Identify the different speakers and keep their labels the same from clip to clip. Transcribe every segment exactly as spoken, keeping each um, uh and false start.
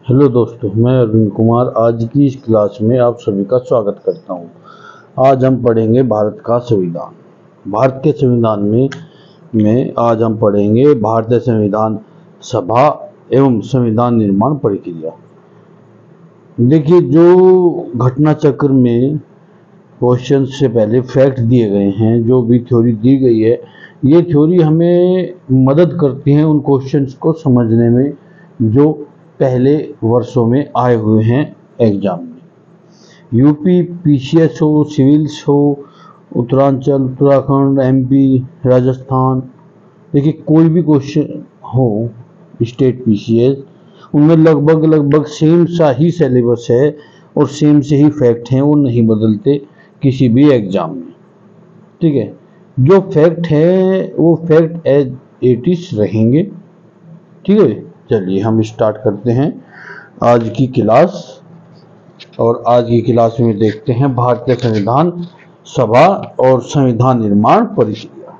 Speaker 1: Hello दोस्तों, मैं अरविंद कुमार आज की इस क्लास में आप सभी का स्वागत करता हूं। आज हम पढ़ेंगे भारत का संविधान। भारत के संविधान में में आज हम पढ़ेंगे भारतीय संविधान सभा एवं संविधान निर्माण प्रक्रिया। देखिए, जो घटना चक्र में क्वेश्चन से पहले फैक्ट दिए गए हैं, जो भी थ्योरी दी गई है, ये थ्योरी हमें मदद करती है उन क्वेश्चंस को समझने में जो पहले वर्षों में आए हुए हैं एग्जाम में। यूपी, पीसीएस हो, सिविल्स हो, उत्तरांचल, उत्तराखंड, एमपी, राजस्थान, देखिए कोई भी क्वेश्चन हो, स्टेट पीसीएस, उनमें लगभग लगभग सेम सा ही सिलेबस है और सेम से ही फैक्ट हैं, वो नहीं बदलते किसी भी एग्जाम में। ठीक है, जो फैक्ट है वो फैक्ट एज इट इज रहेंगे। ठीक है, चलिए हम स्टार्ट करते हैं आज की क्लास। और आज की क्लास में देखते हैं भारतीय संविधान सभा और संविधान निर्माण प्रक्रिया।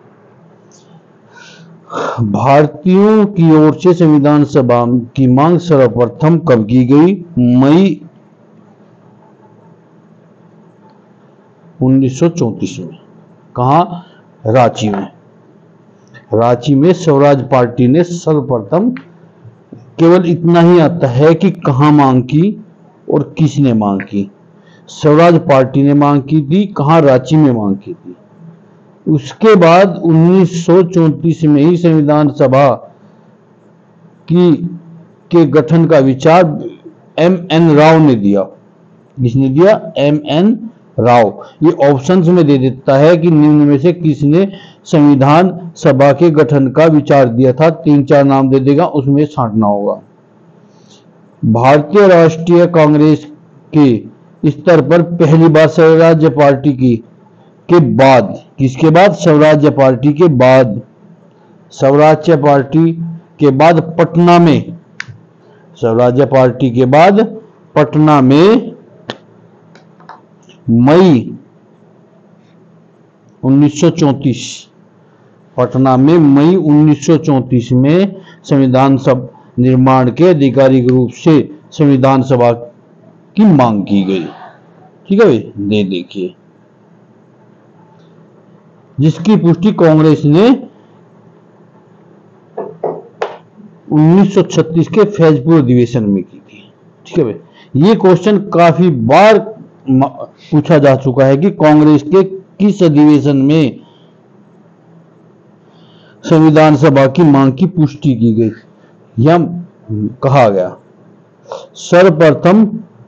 Speaker 1: भारतीयों की ओर से संविधान सभा की मांग सर्वप्रथम कब की गई? मई उन्नीस सौ चौंतीस में। कहा? रांची में। रांची में स्वराज पार्टी ने सर्वप्रथम, केवल इतना ही आता है कि कहां मांग की और किसने मांग की। स्वराज पार्टी ने मांग की थी। कहां? रांची में मांग की थी। उसके बाद उन्नीस सौ चौंतीस में ही संविधान सभा की के गठन का विचार एम एन राव ने दिया। किसने दिया? M N Rao. ये ऑप्शंस में दे देता है कि निम्न में से किसने संविधान सभा के गठन का विचार दिया था। तीन चार नाम दे देगा, उसमें छांटना होगा। भारतीय राष्ट्रीय कांग्रेस के स्तर पर पहली बार स्वराज्य पार्टी की के बाद, किसके बाद? स्वराज्य पार्टी के बाद, स्वराज्य पार्टी के बाद पटना में, स्वराज्य पार्टी के बाद पटना में मई उन्नीस सौ चौंतीस, पटना में मई उन्नीस सौ चौंतीस में संविधान सभा निर्माण के आधिकारिक रूप से संविधान सभा की मांग की गई। ठीक है भाई, दे देखिए, जिसकी पुष्टि कांग्रेस ने उन्नीस सौ छत्तीस के फैजपुर अधिवेशन में की थी। ठीक है भाई, ये क्वेश्चन काफी बार पूछा जा चुका है कि कांग्रेस के किस अधिवेशन में संविधान सभा की मांग की पुष्टि की गई या कहा गया। सर्वप्रथम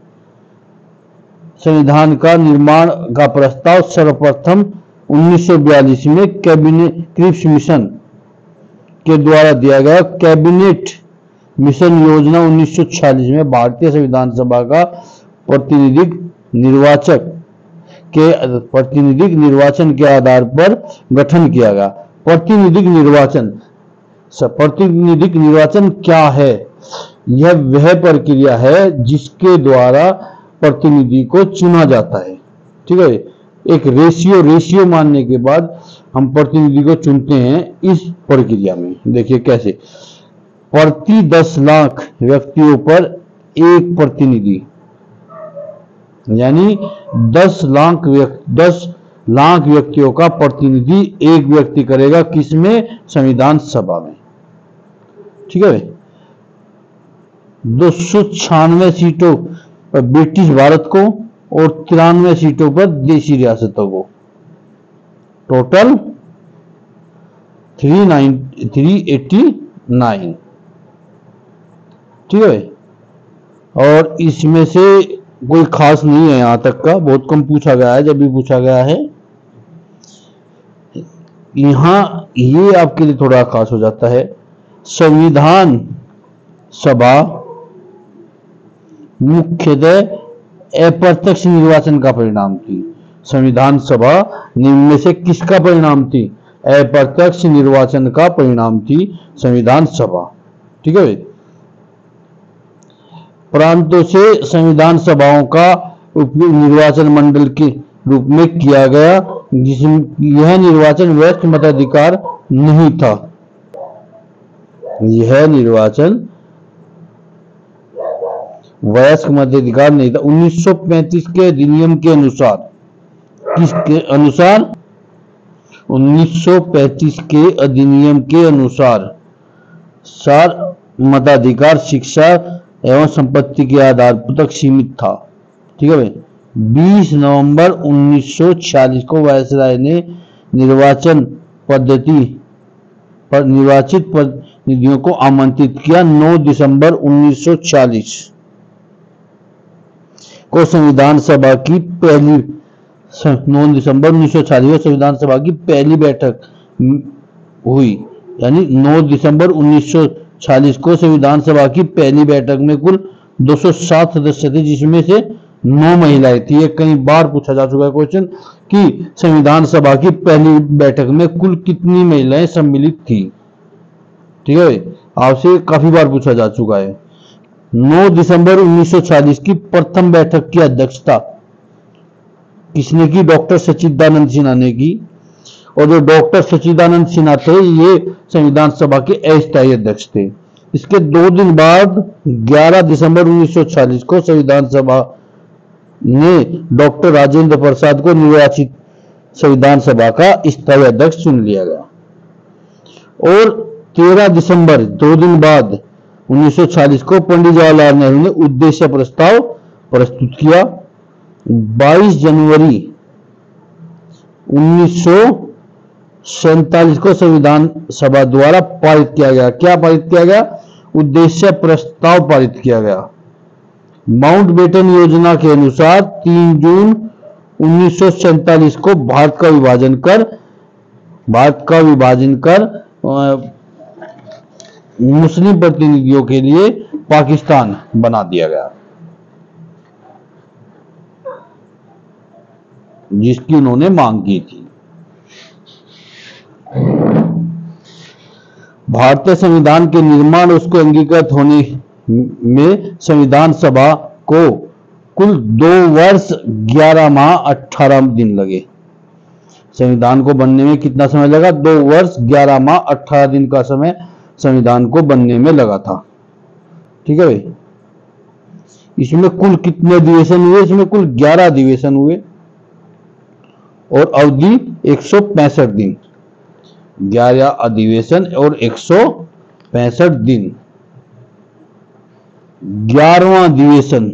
Speaker 1: संविधान का निर्माण का प्रस्ताव सर्वप्रथम उन्नीस सौ बयालीस में कैबिनेट क्रिप्स मिशन के द्वारा दिया गया। कैबिनेट मिशन योजना उन्नीस सौ छियालीस में भारतीय संविधान सभा का प्रतिनिधिक निर्वाचक के प्रतिनिधिक निर्वाचन के आधार पर गठन किया गया। प्रतिनिधिक निर्वाचन, प्रतिनिधिक निर्वाचन क्या है? यह वह प्रक्रिया है जिसके द्वारा प्रतिनिधि को चुना जाता है। ठीक है, एक रेशियो रेशियो मानने के बाद हम प्रतिनिधि को चुनते हैं। इस प्रक्रिया में देखिए कैसे, प्रति दस लाख व्यक्तियों पर एक प्रतिनिधि, यानी दस लाख व्यक्ति दस लाख व्यक्तियों का प्रतिनिधि एक व्यक्ति करेगा। किसमें? संविधान सभा में। ठीक है, दो सौ छियानवे सीटों पर ब्रिटिश भारत को और तिरानवे सीटों पर देशी रियासतों को, total three nine three eighty nine. ठीक है, और इसमें से कोई खास नहीं है, यहां तक का बहुत कम पूछा गया है, जब भी पूछा गया है। यहां ये आपके लिए थोड़ा खास हो जाता है। संविधान सभा मुख्यतः अप्रत्यक्ष निर्वाचन का परिणाम थी। संविधान सभा निम्न में से किसका परिणाम थी? अप्रत्यक्ष निर्वाचन का परिणाम थी संविधान सभा। ठीक है, प्रांतों से संविधान सभाओं का उपयोग निर्वाचन मंडल के रूप में किया गया, जिसमें यह निर्वाचन व्यस्त मताधिकार नहीं था। यह निर्वाचन वयस्क मताधिकार नहीं था। उन्नीस सौ पैंतीस के अधिनियम के अनुसार, किसके अनुसार? उन्नीस सौ पैंतीस के अधिनियम के अनुसार सार मताधिकार शिक्षा एवं संपत्ति के आधार तक सीमित था। ठीक है भाई। बीस नवंबर उन्नीस सौ छियालीस को वायसराय ने निर्वाचन पद्धति पर निर्वाचित प्रतिनिधियों को आमंत्रित किया। नौ दिसंबर उन्नीस सौ छियालीस को संविधान सभा की पहली नौ दिसंबर उन्नीस सौ छियालीस को संविधान सभा की पहली बैठक हुई। यानी नौ दिसंबर उन्नीस सौ छियालीस को संविधान सभा की पहली बैठक में कुल दो सौ सात सदस्य थे, जिसमें से नौ महिलाएं थी। ये कई बार पूछा जा चुका है क्वेश्चन कि संविधान सभा की पहली बैठक में कुल कितनी महिलाएं सम्मिलित थी। ठीक है, आपसे काफी बार पूछा जा चुका है। नौ दिसंबर उन्नीस सौ छियालीस की प्रथम बैठक की अध्यक्षता किसने की? डॉक्टर सच्चिदानंद सिन्हा ने की। और जो डॉक्टर सच्चिदानंद सिन्हा थे ये संविधान सभा के अस्थायी अध्यक्ष थे। इसके दो दिन बाद ग्यारह दिसंबर उन्नीस सौ छियालीस को संविधान सभा ने डॉक्टर राजेंद्र प्रसाद को निर्वाचित संविधान सभा का स्थायी अध्यक्ष चुन लिया गया। और तेरह दिसंबर दो दिन बाद उन्नीस सौ छियालीस को पंडित जवाहरलाल नेहरू ने उद्देश्य प्रस्ताव प्रस्तुत किया। बाईस जनवरी उन्नीस सौ सैतालीस को संविधान सभा द्वारा पारित किया गया। क्या पारित किया गया? उद्देश्य प्रस्ताव पारित किया गया। माउंटबेटन योजना के अनुसार तीन जून उन्नीस सौ सैतालीस को भारत का विभाजन कर भारत का विभाजन कर मुस्लिम प्रतिनिधियों के लिए पाकिस्तान बना दिया गया, जिसकी उन्होंने मांग की थी। भारतीय संविधान के निर्माण उसको अंगीकृत होने में संविधान सभा को कुल दो वर्ष ग्यारह माह अठारह दिन लगे। संविधान को बनने में कितना समय लगा? दो वर्ष ग्यारह माह अठारह दिन का समय संविधान को बनने में लगा था। ठीक है भाई। इसमें कुल कितने अधिवेशन हुए? इसमें कुल ग्यारह अधिवेशन हुए और अवधि एक सौ पैंसठ दिन। ग्यारह अधिवेशन और एक सौ पैंसठ दिन। ग्यारहवां अधिवेशन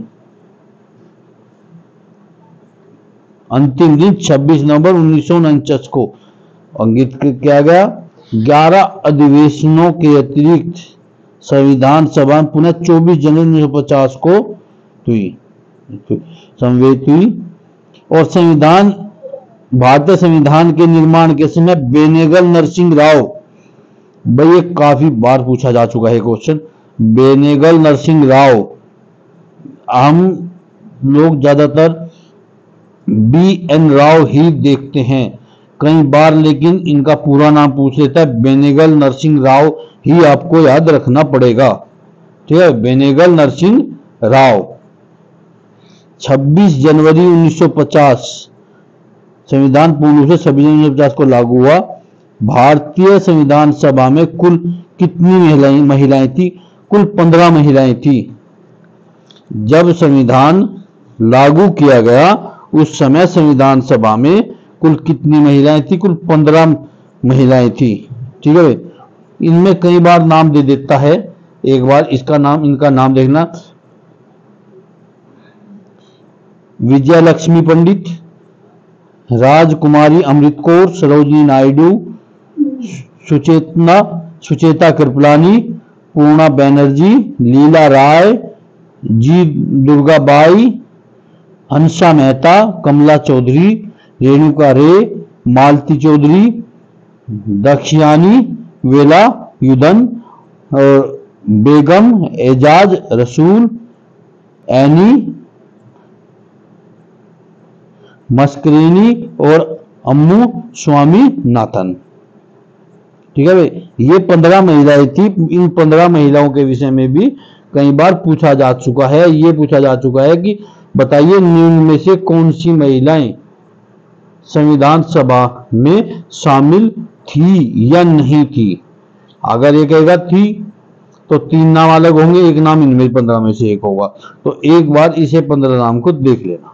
Speaker 1: अंतिम दिन छब्बीस नवंबर उन्नीस सौ उनचास को अंकित किया गया। ग्यारह अधिवेशनों के अतिरिक्त संविधान सभा पुनः चौबीस जनवरी उन्नीस सौ पचास को हुई संवेद हुई। और संविधान भारतीय संविधान के निर्माण के समय बेनेगल नरसिंह राव, भाई ये काफी बार पूछा जा चुका है क्वेश्चन। बेनेगल नरसिंह राव, हम लोग ज्यादातर बी एन राव ही देखते हैं कई बार, लेकिन इनका पूरा नाम पूछ लेता है। बेनेगल नरसिंह राव ही आपको याद रखना पड़ेगा। ठीक है, बेनेगल नरसिंह राव। छब्बीस जनवरी उन्नीस सौ पचास संविधान पूर्ण रूप से छब्बीस जनवरी उन्नीस सौ पचास को लागू हुआ। भारतीय संविधान सभा में कुल कितनी महिलाएं महिलाएं थी? कुल पंद्रह महिलाएं थी। जब संविधान लागू किया गया उस समय संविधान सभा में कुल कितनी महिलाएं थी? कुल पंद्रह महिलाएं थी। ठीक है, इनमें कई बार नाम दे देता है, एक बार इसका नाम इनका नाम देखना। विजया लक्ष्मी पंडित, राजकुमारी अमृत कौर, सरोजिनी नायडू, सुचेतना सुचेता कृपलानी, पूर्णा बनर्जी, लीला राय, जी दुर्गाबाई, हंसा मेहता, कमला चौधरी, रेणुका रे, मालती चौधरी, दक्षियानी वेला युदन, और बेगम एजाज रसूल, एनी मस्करेनी और अम्मू स्वामी नाथन। ठीक है भाई, ये पंद्रह महिलाएं थी। इन पंद्रह महिलाओं के विषय में भी कई बार पूछा जा चुका है। ये पूछा जा चुका है कि बताइए निम्न में से कौन सी महिलाएं संविधान सभा में शामिल थी या नहीं थी। अगर ये कहेगा थी तो तीन नाम अलग होंगे, एक नाम इनमें पंद्रह में से एक होगा। तो एक बार इसे पंद्रह नाम को देख लेना।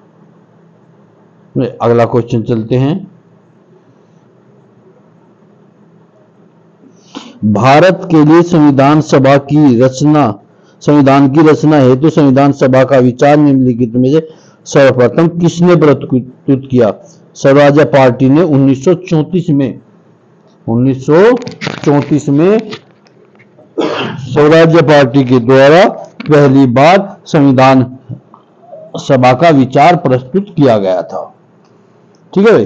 Speaker 1: अगला क्वेश्चन चलते हैं। भारत के लिए संविधान सभा की रचना संविधान की रचना हेतु तो संविधान सभा का विचार निम्नलिखित में से सर्वप्रथम किसने प्रस्तुत किया? स्वराज्य पार्टी ने उन्नीस सौ चौंतीस में उन्नीस सौ चौंतीस में स्वराज्य पार्टी के द्वारा पहली बार संविधान सभा का विचार प्रस्तुत किया गया था। ठीक है भाई।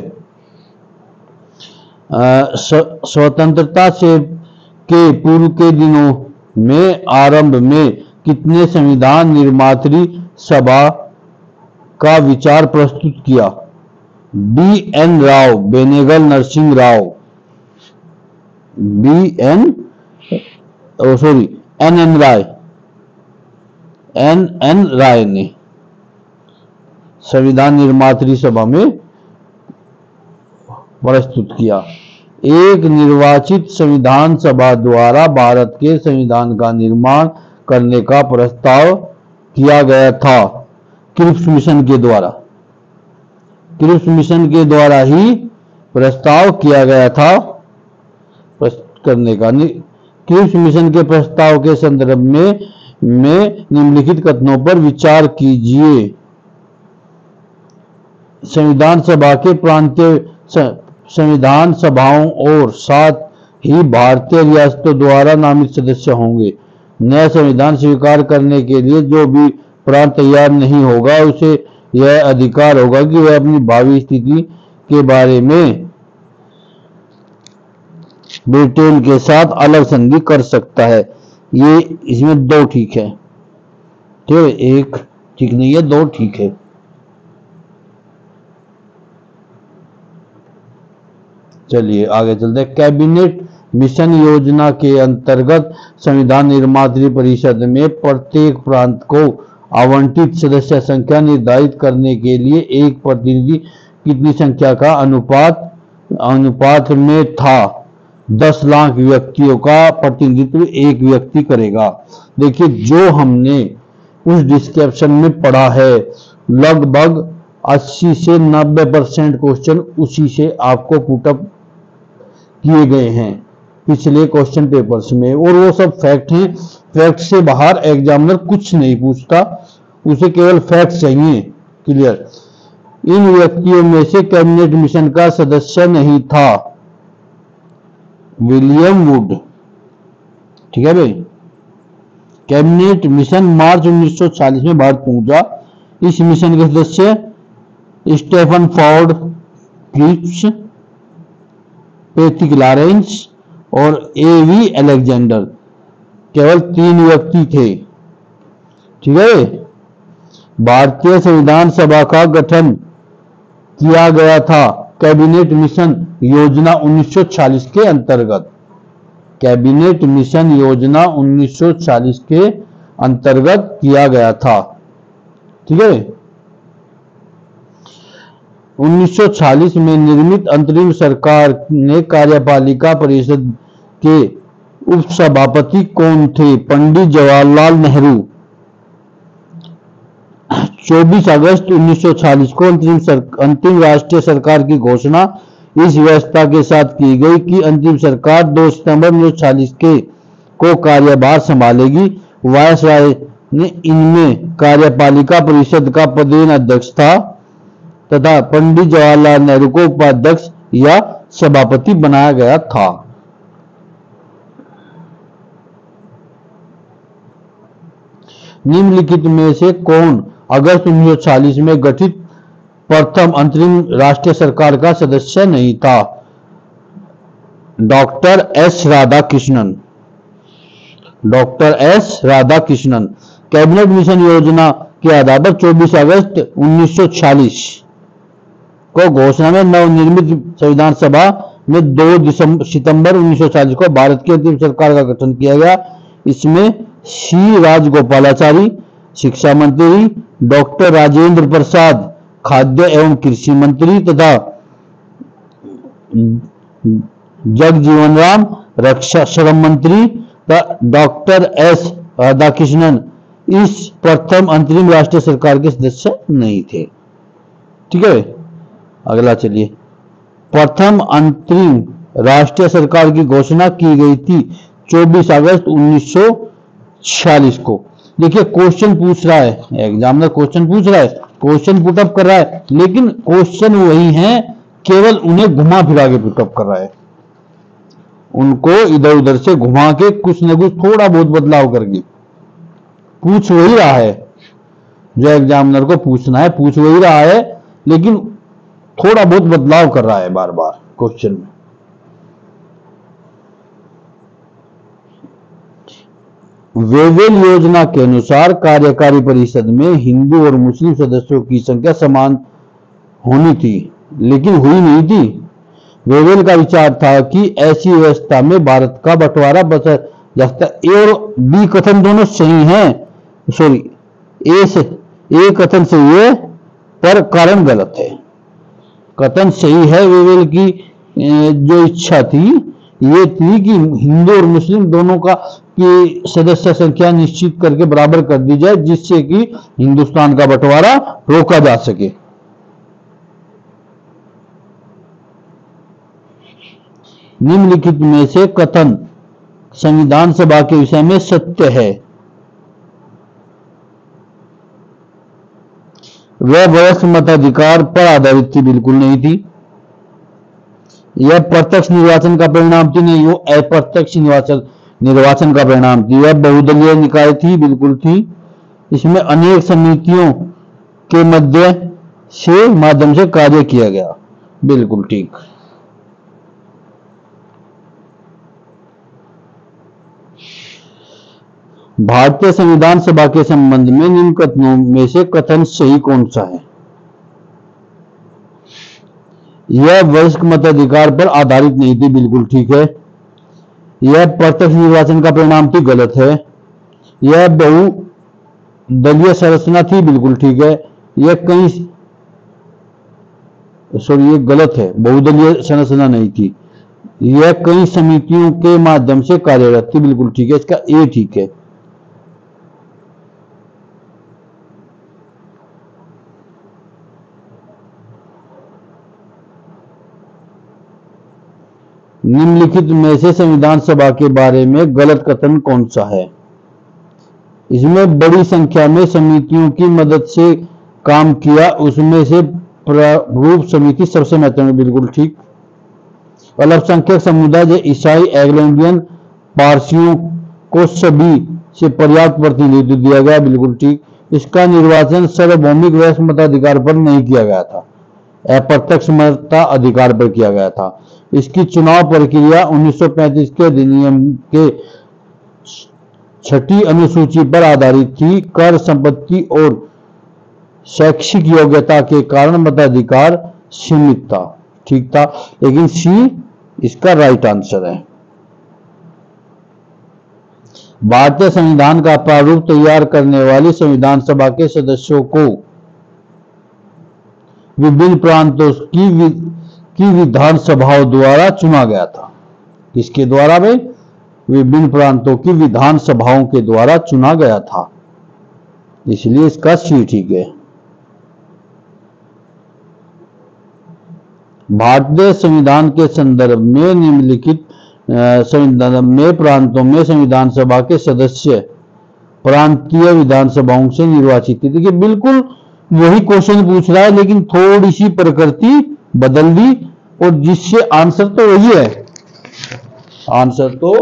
Speaker 1: स्वतंत्रता से के पूर्व के दिनों में आरंभ में कितने संविधान निर्मात्री सभा का विचार प्रस्तुत किया? B N Rao, Benegal Narsingh Rao, B N sorry N N Rai N N Rai ने संविधान निर्मात्री सभा में प्रस्तुत किया। एक निर्वाचित संविधान सभा द्वारा भारत के संविधान का निर्माण करने का प्रस्ताव किया गया था। क्रिप्स मिशन के द्वारा क्रिप्स मिशन के द्वारा ही प्रस्ताव किया गया था करने का। क्रिप्स मिशन के प्रस्ताव के संदर्भ में में निम्नलिखित कथनों पर विचार कीजिए। संविधान सभा के प्रांतीय संविधान सभाओं और साथ ही भारतीय रियासतों द्वारा नामित सदस्य होंगे। नया संविधान स्वीकार करने के लिए जो भी प्रांत तैयार नहीं होगा उसे यह अधिकार होगा कि वह अपनी भावी स्थिति के बारे में ब्रिटेन के साथ अलग संधि कर सकता है। ये इसमें दो ठीक है, ठीक है, एक ठीक नहीं है, दो ठीक है। चलिए आगे चलते हैं। कैबिनेट मिशन योजना के अंतर्गत संविधान निर्मात्री परिषद में प्रत्येक प्रांत को आवंटित सदस्य संख्या निर्धारित करने के लिए एक प्रतिनिधि कितनी संख्या का अनुपात अनुपात में था? दस लाख व्यक्तियों का प्रतिनिधित्व एक व्यक्ति करेगा। देखिए जो हमने उस डिस्क्रिप्शन में पढ़ा है लगभग अस्सी से नब्बे परसेंट क्वेश्चन उसी से आपको पुटअप किए गए हैं पिछले क्वेश्चन पेपर्स में, और वो सब फैक्ट हैं। फैक्ट से बाहर एग्जामिनर कुछ नहीं पूछता, उसे केवल फैक्ट चाहिए। क्लियर। इन व्यक्तियों में से कैबिनेट मिशन का सदस्य नहीं था विलियम वुड। ठीक है भाई। कैबिनेट मिशन मार्च उन्नीस सौ चालीस में भारत पहुंचा। इस मिशन के सदस्य Stafford, Cripps, Patrick Lawrence और ए वी अलेक्जेंडर, केवल तीन व्यक्ति थे। ठीक है। भारतीय संविधान सभा का गठन किया गया था कैबिनेट मिशन योजना उन्नीस सौ चालीस के अंतर्गत। कैबिनेट मिशन योजना उन्नीस सौ चालीस के अंतर्गत किया गया था। ठीक है। उन्नीस सौ चालीस में निर्मित अंतरिम सरकार ने कार्यपालिका परिषद के उपसभापति कौन थे? पंडित जवाहरलाल नेहरू। चौबीस अगस्त उन्नीस सौ चालीस को अंतिम सर, अंतिम राष्ट्रीय सरकार की घोषणा इस व्यवस्था के साथ की गई कि अंतिम सरकार दो सितंबर उन्नीस सौ चालीस के को कार्यभार संभालेगी। वायसराय ने इनमें कार्यपालिका परिषद का पदेन अध्यक्ष था तथा पंडित जवाहरलाल नेहरू को उपाध्यक्ष या सभापति बनाया गया था। निम्नलिखित में से कौन अगस्त उन्नीस सौ चालीस में गठित प्रथम अंतरिम राष्ट्रीय सरकार का सदस्य नहीं था? Doctor S Radhakrishnan. Doctor S Radhakrishnan. Cabinet mission योजना के आधार पर चौबीस अगस्त उन्नीस सौ चालीस को घोषणा में नवनिर्मित संविधान सभा में दो सितंबर उन्नीस सौ चालीस को भारत की अंतिम सरकार का गठन किया गया। इसमें सी राजगोपालाचारी शिक्षा मंत्री, डॉक्टर राजेंद्र प्रसाद खाद्य एवं कृषि मंत्री तथा जगजीवन राम रक्षा श्रम मंत्री डॉक्टर एस राधाकृष्णन इस प्रथम अंतरिम राष्ट्रीय सरकार के सदस्य नहीं थे। ठीक है, अगला चलिए। प्रथम अंतरिम राष्ट्रीय सरकार की घोषणा की गई थी चौबीस अगस्त उन्नीस सौ छियालीस को। देखिए क्वेश्चन पूछ रहा है, एग्जामिनर क्वेश्चन पूछ रहा है, क्वेश्चन पुटअप कर रहा है, लेकिन क्वेश्चन वही है, केवल उन्हें घुमा फिरा के पुटअप कर रहा है, उनको इधर उधर से घुमा के कुछ न कुछ थोड़ा बहुत बदलाव करके पूछ वही रहा है। जो एग्जामिनर को पूछना है पूछ वही रहा है, लेकिन थोड़ा बहुत बदलाव कर रहा है बार बार क्वेश्चन में। वेवेल योजना के अनुसार कार्यकारी परिषद में हिंदू और मुस्लिम सदस्यों की संख्या समान होनी थी, लेकिन हुई नहीं थी। वेवेल का विचार था कि ऐसी व्यवस्था में भारत का बंटवारा बचा जा सकता। ए और बी कथन दोनों सही हैं, सॉरी ए से ए कथन सही है पर कारण गलत है। कथन सही है, वेवेल की जो इच्छा थी ये थी कि हिंदू और मुस्लिम दोनों का की सदस्य संख्या निश्चित करके बराबर कर दी जाए, जिससे कि हिंदुस्तान का बंटवारा रोका जा सके। निम्नलिखित में से कथन संविधान सभा के विषय में सत्य है। वह वयस्क मताधिकार पर आधारित थी, बिल्कुल नहीं थी। यह प्रत्यक्ष निर्वाचन का परिणाम थी, नहीं, वो अप्रत्यक्ष निर्वाचन निर्वाचन का परिणाम थी। यह बहुदलीय निकाय थी, बिल्कुल थी। इसमें अनेक समितियों के मध्य से माध्यम से कार्य किया गया, बिल्कुल ठीक। भारतीय संविधान सभा के संबंध में निम्न कथनों में से कथन सही कौन सा है? यह वयस्क मताधिकार पर आधारित नहीं थी, बिल्कुल ठीक है। यह प्रत्यक्ष निर्वाचन का परिणाम थी, गलत है। यह बहुदलीय संरचना थी, बिल्कुल ठीक है। यह कई सॉरी ये गलत है, बहुदलीय संरचना नहीं थी। यह कई समितियों के माध्यम से कार्यरत थी, बिल्कुल ठीक है। इसका ए ठीक है। निम्नलिखित में से संविधान सभा के बारे में गलत कथन कौन सा है? इसमें बड़ी संख्या में समितियों की मदद से काम किया, उसमें से प्रारूप समिति सबसे महत्वपूर्ण, बिल्कुल ठीक। अल्पसंख्यक समुदाय जैसे ईसाई, एंग्लो इंडियन, पारसियों को सभी से पर्याप्त प्रतिनिधित्व दिया गया, बिल्कुल ठीक। इसका निर्वाचन सार्वभौमिक वयस्क मताधिकार पर नहीं किया गया था, अप्रत्यक्ष मताधिकार पर किया गया था। इसकी चुनाव प्रक्रिया उन्नीस सौ पैंतीस के अधिनियम के छठी अनुसूची पर आधारित थी। कर, संपत्ति और शैक्षिक योग्यता के कारण मताधिकार सीमित था, ठीक था। लेकिन सी इसका राइट आंसर है। भारतीय संविधान का प्रारूप तैयार करने वाली संविधान सभा के सदस्यों को विभिन्न प्रांतों की वि, की विधानसभाओं द्वारा चुना गया था। किसके द्वारा भाई? विभिन्न प्रांतों की विधानसभाओं के द्वारा चुना गया था, इसलिए इसका सी ठीक है। भारतीय संविधान के संदर्भ में निम्नलिखित संविधान में प्रांतों में संविधान सभा के सदस्य प्रांतीय विधानसभाओं से निर्वाचित थे। देखिए बिल्कुल वही क्वेश्चन पूछ रहा है, लेकिन थोड़ी सी प्रकृति बदल दी, और जिससे आंसर तो वही है। आंसर तो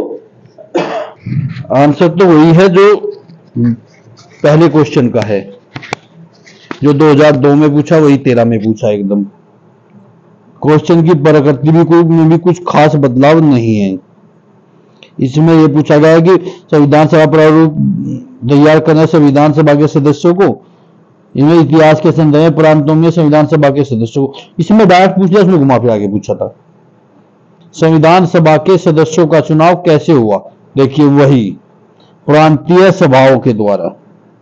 Speaker 1: आंसर तो वही है जो पहले क्वेश्चन का है, जो दो हज़ार दो में पूछा वही तेरह में पूछा। एकदम क्वेश्चन की प्रकृति भी कोई में भी कुछ खास बदलाव नहीं है। इसमें यह पूछा गया है कि संविधान सभा प्रारूप तैयार करना संविधान सभा के सदस्यों को, इनमें इतिहास के संदर्भ में प्रांतों में संविधान सभा के सदस्यों को, इसमें डायरेक्ट पूछ लिया, उसमें घुमा फिरा के पूछा था। संविधान सभा के सदस्यों का चुनाव कैसे हुआ? देखिए वही प्रांतीय सभाओं के द्वारा।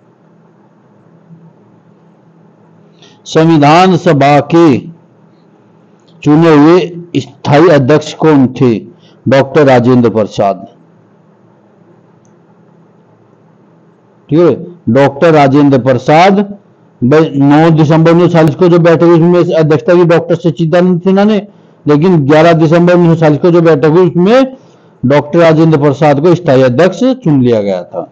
Speaker 1: संविधान सभा के चुने हुए स्थायी अध्यक्ष कौन थे? डॉक्टर राजेंद्र प्रसाद। ठीक है। डॉक्टर राजेंद्र प्रसाद, नौ दिसंबर उन्नीस सौ चालीस को जो बैठक हुई उसमें अध्यक्षता की डॉक्टर सच्चिदानंद सिन्हा ने, लेकिन ग्यारह दिसंबर उन्नीस सौ चालीस को जो बैठक हुई उसमें डॉक्टर राजेंद्र प्रसाद को स्थायी अध्यक्ष चुन लिया गया था।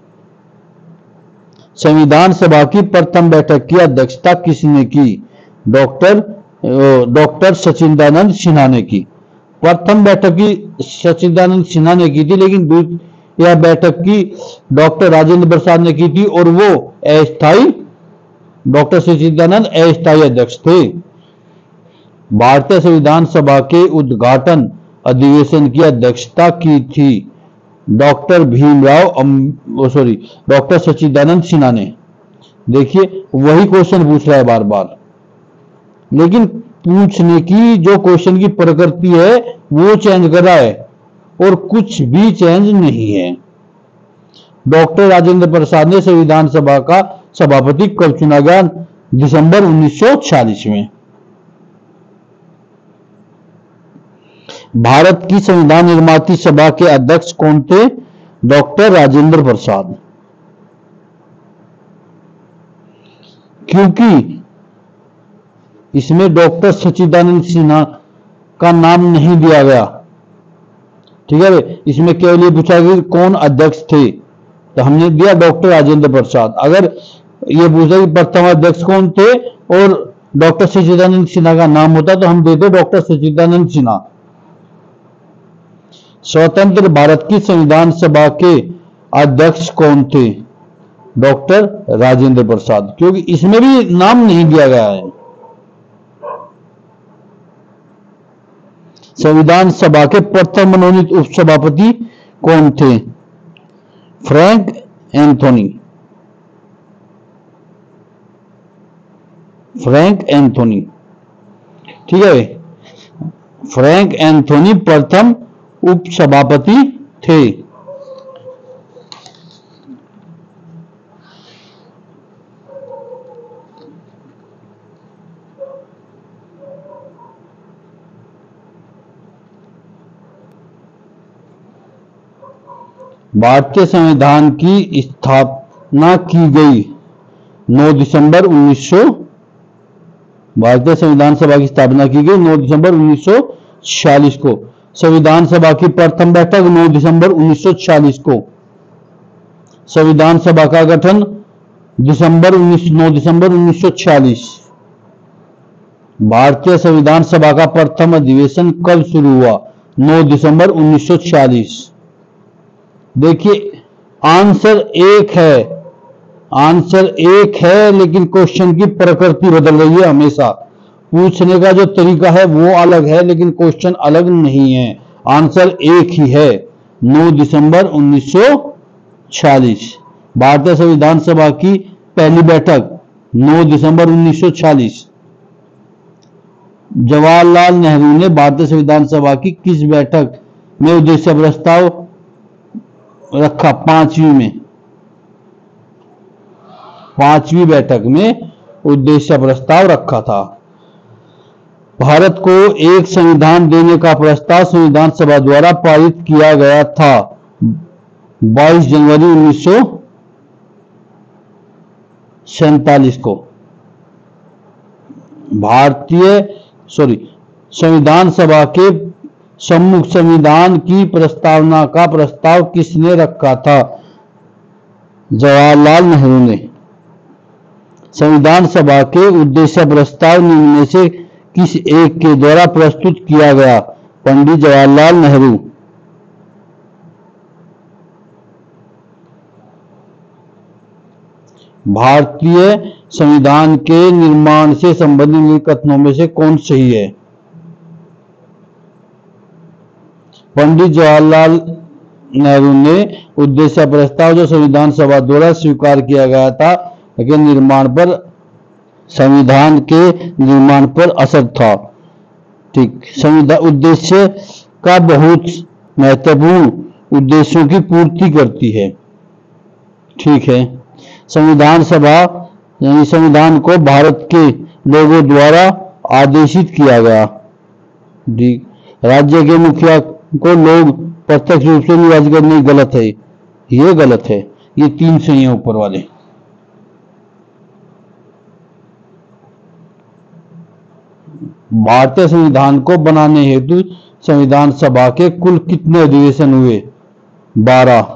Speaker 1: संविधान सभा की प्रथम बैठक की अध्यक्षता किसने की? डॉक्टर डॉक्टर सच्चिदानंद सिन्हा ने की। प्रथम बैठक की सच्चिदानंद सिन्हा ने की थी, लेकिन यह बैठक की डॉक्टर राजेंद्र प्रसाद ने की थी और वो अस्थायी डॉक्टर सच्चिदानंद अस्थायी अध्यक्ष थे। भारतीय संविधान सभा के उद्घाटन अधिवेशन की अध्यक्षता की थी doctor Bhimrao sorry doctor Sachchidanand Sinha ने। देखिए वही क्वेश्चन पूछ रहा है बार बार, लेकिन पूछने की जो क्वेश्चन की प्रकृति है वो चेंज कर रहा है और कुछ भी चेंज नहीं है। डॉक्टर राजेंद्र प्रसाद ने संविधान सभा का सभापति कब चुना गया? दिसंबर उन्नीस सौ छियालीस में। भारत की संविधान निर्माती सभा के अध्यक्ष कौन थे? डॉक्टर राजेंद्र प्रसाद। क्योंकि इसमें डॉक्टर सच्चिदानंद सिन्हा का नाम नहीं दिया गया, ठीक है। इसमें केवल ये पूछा कि कौन अध्यक्ष थे, तो हमने दिया डॉक्टर राजेंद्र प्रसाद। अगर ये पूछा कि प्रथम अध्यक्ष कौन थे और डॉक्टर सच्चिदानंद सिन्हा का नाम होता तो हम देते डॉक्टर सच्चिदानंद सिन्हा। स्वतंत्र भारत की संविधान सभा के अध्यक्ष कौन थे? डॉक्टर राजेंद्र प्रसाद, क्योंकि इसमें भी नाम नहीं दिया गया है। संविधान सभा के प्रथम मनोनीत उपसभापति कौन थे? Frank Anthony. फ्रैंक एंथोनी, ठीक है। फ्रैंक एंथोनी प्रथम उपसभापति थे। भारतीय संविधान की स्थापना की गई नौ दिसंबर उन्नीस सौ भारतीय संविधान सभा की स्थापना की गई नौ दिसंबर उन्नीस सौ छियालीस को। संविधान सभा की प्रथम बैठक नौ दिसंबर उन्नीस सौ छियालीस को। संविधान सभा का गठन दिसंबर उन्नीस नौ दिसंबर उन्नीस सौ छियालीस। भारतीय संविधान सभा का प्रथम अधिवेशन कब शुरू हुआ? नौ दिसंबर उन्नीस सौ छियालीस। देखिए आंसर एक है, आंसर एक है, लेकिन क्वेश्चन की प्रकृति बदल रही है। हमेशा पूछने का जो तरीका है वो अलग है, लेकिन क्वेश्चन अलग नहीं है। आंसर एक ही है, नौ दिसंबर उन्नीस सौ छियालीस। भारतीय संविधान सभा की पहली बैठक नौ दिसंबर उन्नीस सौ छियालीस। जवाहरलाल नेहरू ने भारतीय संविधान सभा की किस बैठक में उद्देश्य प्रस्ताव रखा? पांचवी में, पांचवी बैठक में उद्देश्य प्रस्ताव रखा था। भारत को एक संविधान देने का प्रस्ताव संविधान सभा द्वारा पारित किया गया था बाईस जनवरी उन्नीस सौ सैतालीस को। भारतीय सॉरी संविधान सभा के सम्मुख संविधान की प्रस्तावना का प्रस्ताव किसने रखा था? जवाहरलाल नेहरू ने। संविधान सभा के उद्देश्य प्रस्ताव निम्न में से किस एक के द्वारा प्रस्तुत किया गया? पंडित जवाहरलाल नेहरू। भारतीय संविधान के निर्माण से संबंधित निम्नलिखित कथनों में से कौन सही है? पंडित जवाहरलाल नेहरू ने उद्देश्य प्रस्ताव जो संविधान सभा द्वारा स्वीकार किया गया था के निर्माण पर संविधान के निर्माण पर असर था। ठीक, संविधान उद्देश्य का बहुत महत्वपूर्ण उद्देश्यों की पूर्ति करती है। ठीक है, संविधान सभा यानी संविधान को भारत के लोगों द्वारा आदेशित किया गया। ठीक, राज्य के मुखिया को लोग प्रत्यक्ष रूप से निर्वाचित करने गलत है, ये गलत है। ये तीन सही है ऊपर वाले। भारतीय संविधान को बनाने हेतु संविधान सभा के कुल कितने अधिवेशन हुए? बारह।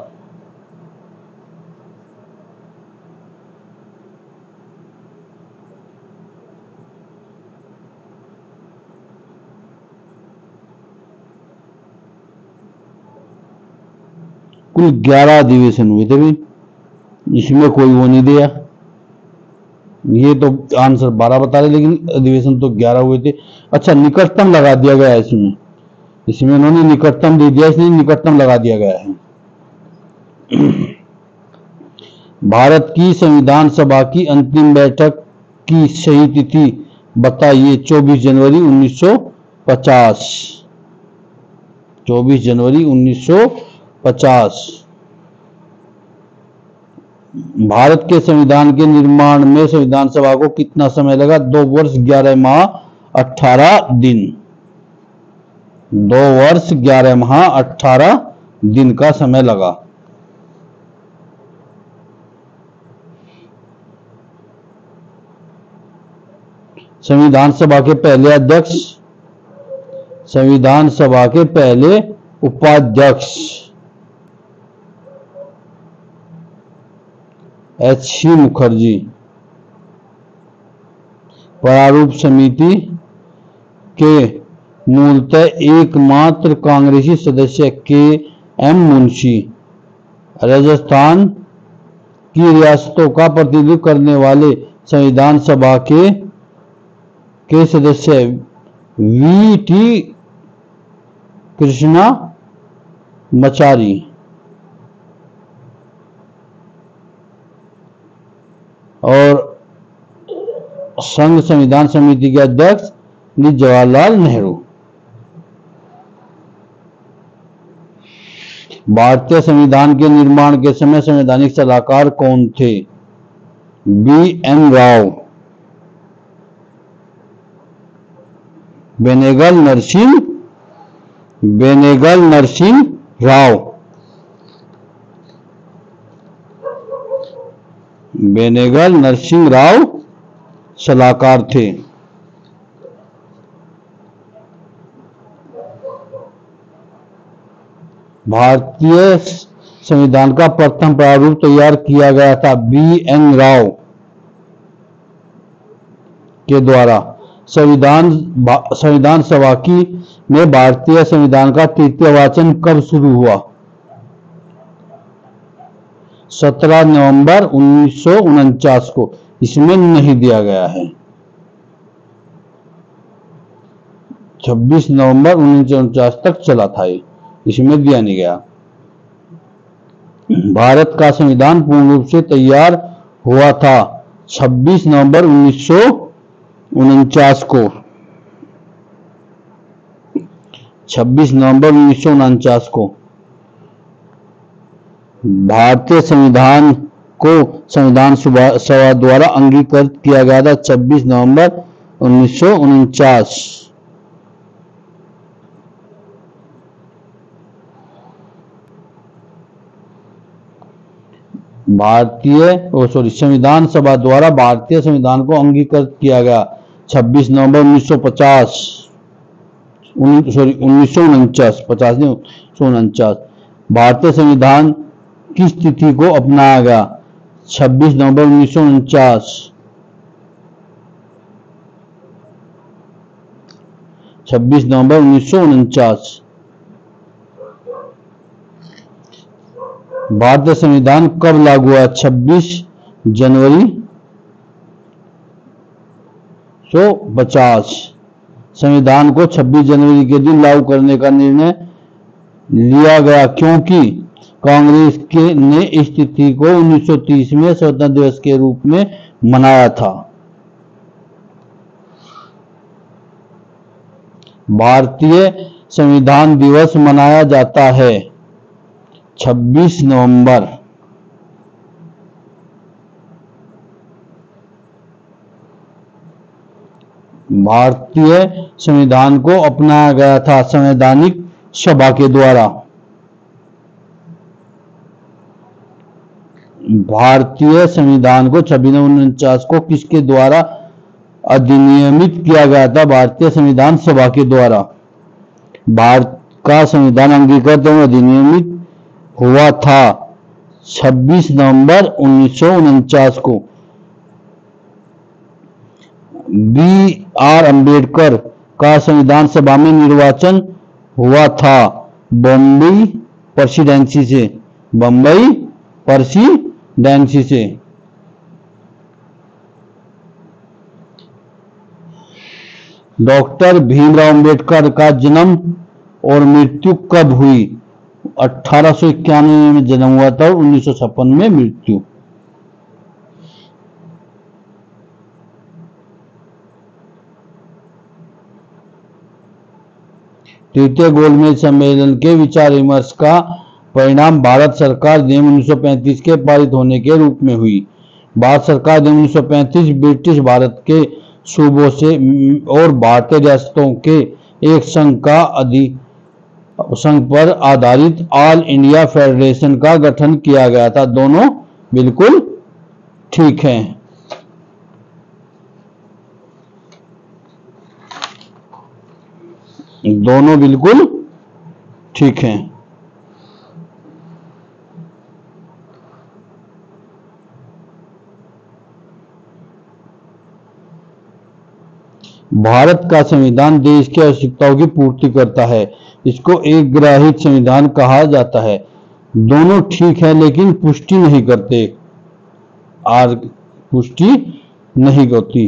Speaker 1: कुल ग्यारह अधिवेशन हुए थे भाई, इसमें कोई वो नहीं दिया। ये तो आंसर बारह बता रहे, लेकिन अधिवेशन तो ग्यारह हुए थे। अच्छा, निकटतम लगा दिया गया है इसमें, इसमें उन्होंने निकटतम दे दिया, इसलिए निकटतम लगा दिया गया है। भारत की संविधान सभा की अंतिम बैठक की सही तिथि बताइए? चौबीस जनवरी उन्नीस सौ पचास। चौबीस जनवरी उन्नीस सौ पचास। भारत के संविधान के निर्माण में संविधान सभा को कितना समय लगा? दो वर्ष ग्यारह माह अठारह दिन। दो वर्ष ग्यारह माह अठारह दिन का समय लगा। संविधान सभा के पहले अध्यक्ष, संविधान सभा के पहले उपाध्यक्ष एच सी मुखर्जी। प्रारूप समिति के मूलतः एकमात्र कांग्रेसी सदस्य के एम मुंशी। राजस्थान की रियासतों का प्रतिनिधित्व करने वाले संविधान सभा के के सदस्य वी टी कृष्णा मचारी। और संघ संविधान समिति के अध्यक्ष जवाहरलाल नेहरू। भारतीय संविधान के निर्माण के समय संवैधानिक सलाहकार कौन थे? बी एन राव, बेनेगल नरसिंह बेनेगल नरसिंह राव, बेनेगल नरसिंह राव सलाहकार थे। भारतीय संविधान का प्रथम प्रारूप तैयार किया गया था बी एन राव के द्वारा। संविधान संविधान सभा की में भारतीय संविधान का तृतीय वाचन कब शुरू हुआ? सत्रह नवंबर उन्नीस सौ उनचास को। इसमें नहीं दिया गया है। छब्बीस नवंबर उन्नीस सौ उनचास तक चला था ये, इसमें दिया नहीं गया। भारत का संविधान पूर्ण रूप से तैयार हुआ था छब्बीस नवंबर उन्नीस सौ उनचास को। छब्बीस नवंबर उन्नीस सौ उनचास को भारतीय संविधान को संविधान सभा द्वारा अंगीकृत किया गया था छब्बीस नवंबर उन्नीस सौ उनचास। भारतीय ओ सॉरी संविधान सभा द्वारा भारतीय संविधान को अंगीकृत किया गया छब्बीस नवंबर उन्नीस सौ पचास सॉरी उन्नीस सौ उनचास पचास नहीं सौ उनचास। भारतीय संविधान की स्थिति को अपनाया गया छब्बीस नवंबर उन्नीस सौ उनचास। छब्बीस नवंबर उन्नीस सौ उनचास। भारतीय संविधान कब लागू हुआ? छब्बीस जनवरी सौ पचास। संविधान को छब्बीस जनवरी के दिन लागू करने का निर्णय लिया गया क्योंकि कांग्रेस के ने इस तिथि को उन्नीस सौ तीस में स्वतंत्रता दिवस के रूप में मनाया था। भारतीय संविधान दिवस मनाया जाता है छब्बीस नवंबर। भारतीय संविधान को अपनाया गया था संवैधानिक सभा के द्वारा। भारतीय संविधान को छब्बीस नवंबर उनचास को किसके द्वारा अधिनियमित किया गया था? भारतीय संविधान सभा के द्वारा भारत का संविधान अंगीकृत एवं अधिनियमित हुआ था छब्बीस नवंबर उन्नीस सौ उनचास को। बी आर अम्बेडकर का संविधान सभा में निर्वाचन हुआ था बम्बई प्रेसिडेंसी से। बम्बई प्रेसिडेंसी से। डॉक्टर भीमराव अंबेडकर का जन्म और मृत्यु कब हुई? अठारह सौ इक्यानवे में जन्म हुआ था और उन्नीस सौ छप्पन में मृत्यु। तृतीय गोलमेज सम्मेलन के विचार विमर्श का परिणाम भारत सरकार अधिनियम उन्नीस सौ पैंतीस के पारित होने के रूप में हुई। भारत सरकार अधिनियम उन्नीस सौ पैंतीस ब्रिटिश भारत के सूबों से और भारतीय रियासतों के एक संघ का अधि संघ पर आधारित ऑल इंडिया फेडरेशन का गठन किया गया था। दोनों बिल्कुल ठीक हैं। दोनों बिल्कुल ठीक हैं। भारत का संविधान देश की आवश्यकताओं की पूर्ति करता है। इसको एक ग्राहित संविधान कहा जाता है। दोनों ठीक है लेकिन पुष्टि नहीं करते। आर पुष्टि नहीं होती।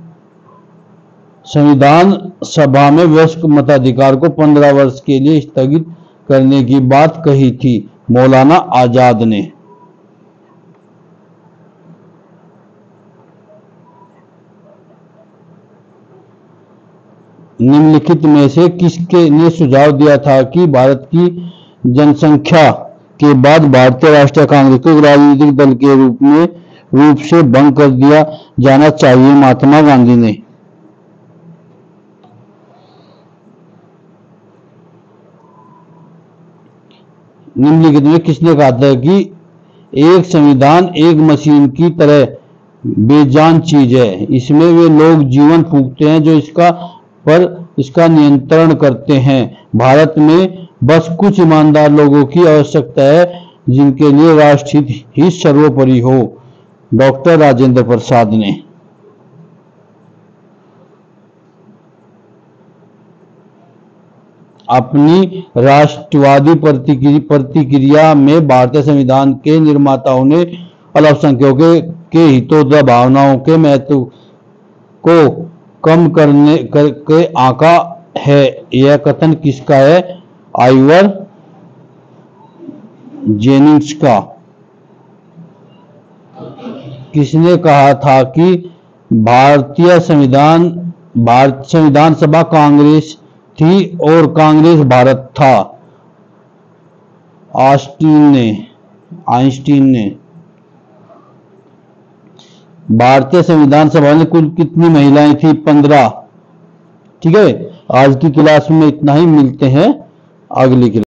Speaker 1: संविधान सभा में वयस्क मताधिकार को पंद्रह वर्ष के लिए स्थगित करने की बात कही थी मौलाना आजाद ने। निम्नलिखित में से किसके ने सुझाव दिया था कि भारत की जनसंख्या के बाद भारतीय राष्ट्रीय कांग्रेस को एक राजनीतिक दल के रूप में रूप से भंग कर दिया जाना चाहिए? महात्मा गांधी ने। निम्नलिखित में किसने कहा था कि एक संविधान एक मशीन की तरह बेजान चीज है, इसमें वे लोग जीवन फूंकते हैं जो इसका पर इसका नियंत्रण करते हैं। भारत में बस कुछ ईमानदार लोगों की आवश्यकता है जिनके लिए राष्ट्रहित ही सर्वोपरि हो। डॉक्टर राजेंद्र प्रसाद ने। अपनी राष्ट्रवादी प्रतिक्रिया में भारतीय संविधान के निर्माताओं ने अल्पसंख्यकों के हितों तथा भावनाओं के महत्व को कम करने करके आंका है। यह कथन किसका है? आइवर जेनिंग्स का। किसने कहा था कि भारतीय संविधान भारत संविधान सभा कांग्रेस थी और कांग्रेस भारत था? आस्टीन ने आइंस्टीन ने। भारतीय संविधान सभा में कुल कितनी महिलाएं थी? पंद्रह। ठीक है, आज की क्लास में इतना ही। मिलते हैं अगली क्लास।